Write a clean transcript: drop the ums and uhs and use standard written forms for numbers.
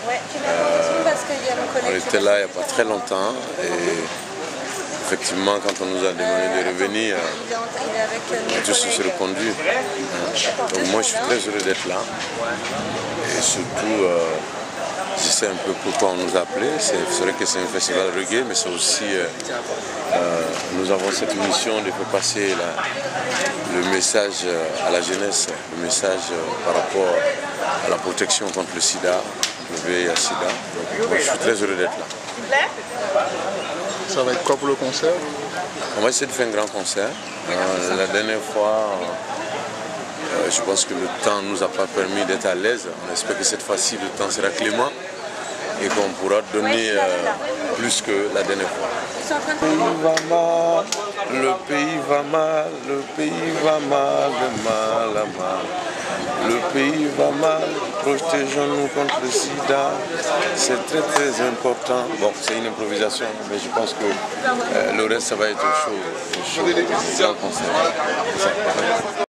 On était là il n'y a pas très longtemps et effectivement quand on nous a demandé de revenir, on a tous répondu. Donc moi je suis très heureux d'être là et surtout je sais un peu pourquoi on nous a appelés. C'est vrai que c'est un festival reggae, mais c'est aussi nous avons cette mission de faire passer le message à la jeunesse, le message par rapport à la protection contre le sida, le VIH-Sida. Donc moi, je suis très heureux d'être là. Ça va être quoi pour le concert? On va essayer de faire un grand concert. La dernière fois, je pense que le temps ne nous a pas permis d'être à l'aise. On espère que cette fois-ci, le temps sera clément et qu'on pourra donner plus que la dernière fois. Le pays va mal, le pays va mal, de mal à mal. Le pays va mal, protégeons-nous contre le sida. C'est très très important. Bon, c'est une improvisation, mais je pense que le reste, ça va être chaud.